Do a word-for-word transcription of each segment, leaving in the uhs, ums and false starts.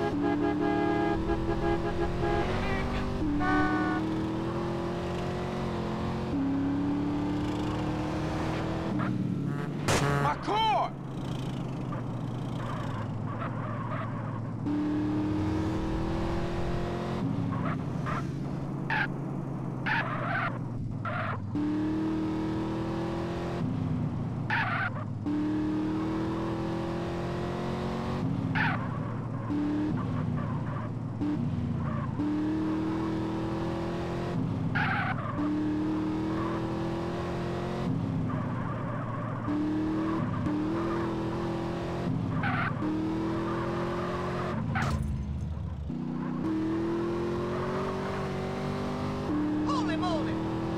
My car! Holy moly!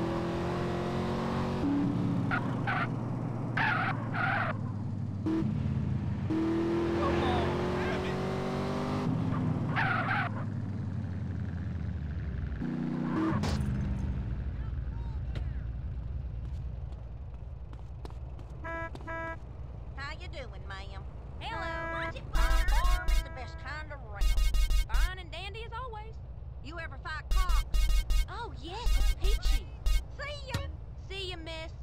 Come on, damn it. How you doing, ma'am? Hello. Is it fine farm? It's the best kind around. Fine and dandy as always. You ever fight cops? Oh, yes, it's Peachy. See ya! See you, miss.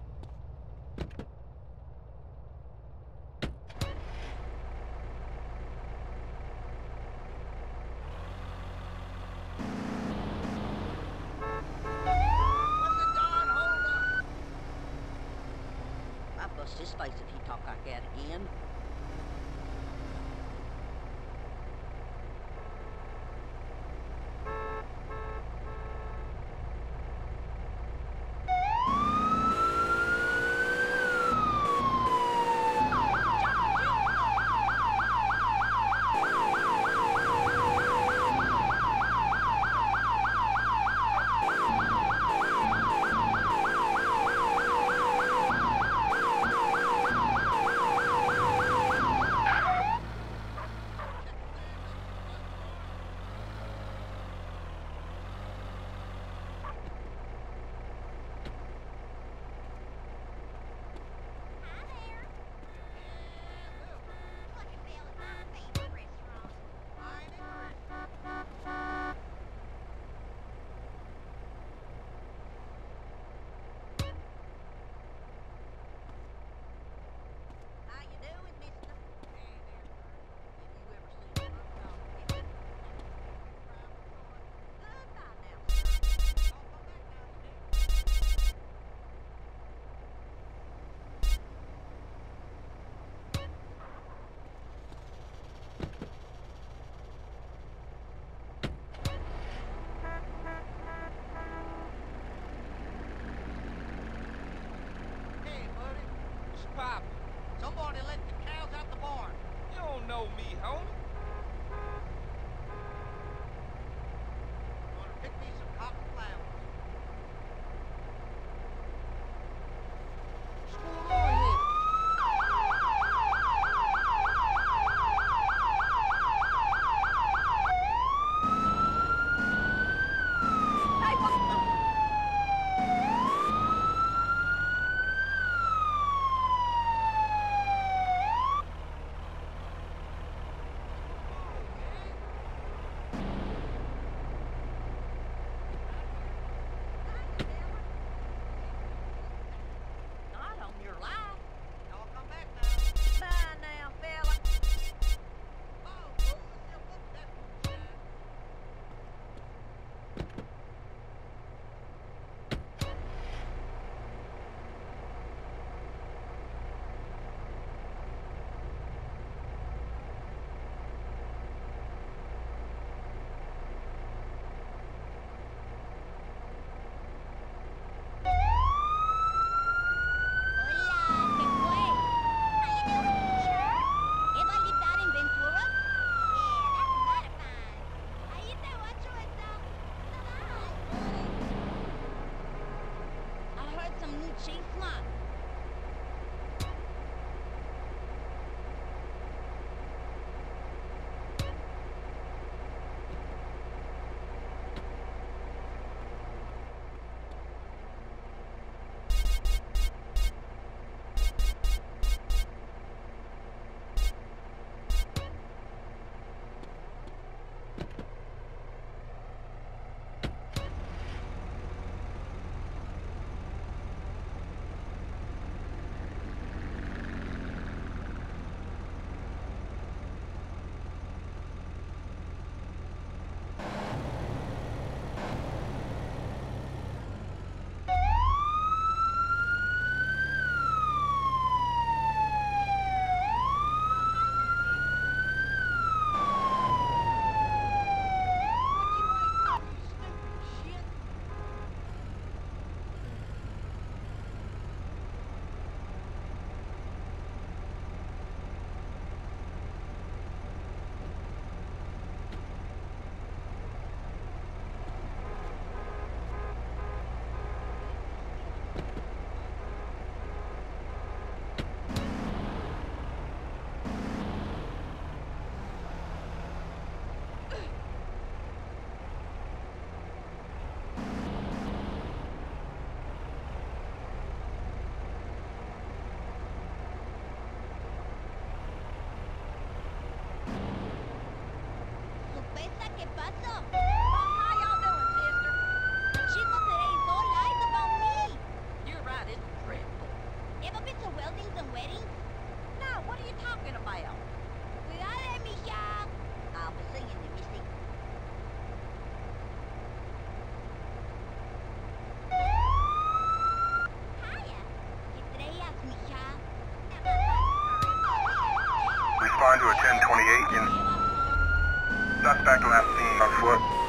What's the darn hold up? I'd bust his face if he talk like that again. How you doing, mister? Hey there, sir. Have you ever seen a road dog get Goodbye now, sir. I'll come back now, you do. Hey, buddy. What's poppin'? Somebody let the cows out the barn. You don't know me, homie. Gonna pick me some cotton flowers. What's going on here? Hey, what the... to ten twenty-eight in. Suspect last seen on foot.